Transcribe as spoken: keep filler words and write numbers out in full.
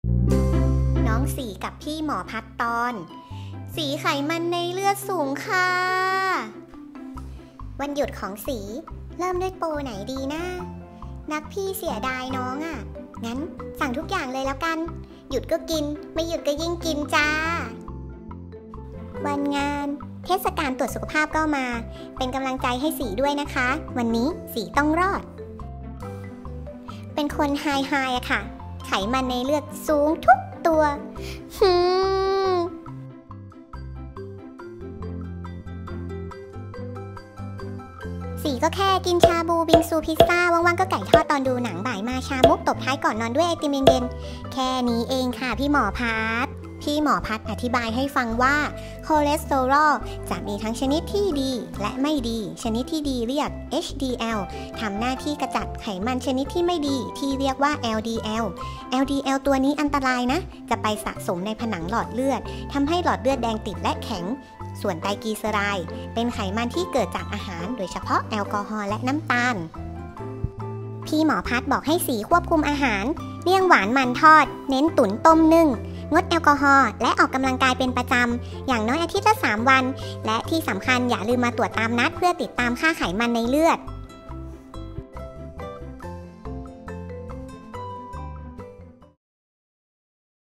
น้องสีกับพี่หมอพัดตอนสีไขมันในเลือดสูงค่ะวันหยุดของสีเริ่มด้วยโปรไหนดีนะนักพี่เสียดายน้องอ่ะงั้นสั่งทุกอย่างเลยแล้วกันหยุดก็กินไม่หยุดก็ยิ่งกินจ้าวันงานเทศกาลตรวจสุขภาพก็มาเป็นกำลังใจให้สีด้วยนะคะวันนี้สีต้องรอดเป็นคนไฮไฮอะค่ะไขมันในเลือดสูงทุกตัวฮึมสีก็แค่กินชาบูบิงซูพิซซ่าว่างๆก็ไก่ทอดตอนดูหนังบ่ายมาชามุกตบท้ายก่อนนอนด้วยไอติมเย็นๆแค่นี้เองค่ะพี่หมอพัดพี่หมอพัดอธิบายให้ฟังว่าคอเลสเตอรอลจะมีทั้งชนิดที่ดีและไม่ดีชนิดที่ดีเรียก เอช ดี แอล ทำหน้าที่กระจัดไขมันชนิดที่ไม่ดีที่เรียกว่า แอล ดี แอล แอล ดี แอล ตัวนี้อันตรายนะจะไปสะสมในผนังหลอดเลือดทำให้หลอดเลือดแดงติดและแข็งส่วนไตรกลีเซอไรด์เป็นไขมันที่เกิดจากอาหารโดยเฉพาะแอลกอฮอล์และน้ำตาลพี่หมอพัดบอกให้สีควบคุมอาหารเลี่ยงหวานมันทอดเน้นตุ๋นต้มนึ่งงดแอลกอฮอล์และออกกำลังกายเป็นประจำอย่างน้อยอาทิตย์ละสามวันและที่สำคัญอย่าลืมมาตรวจตามนัดเพื่อติดตามค่าไขมันในเลือด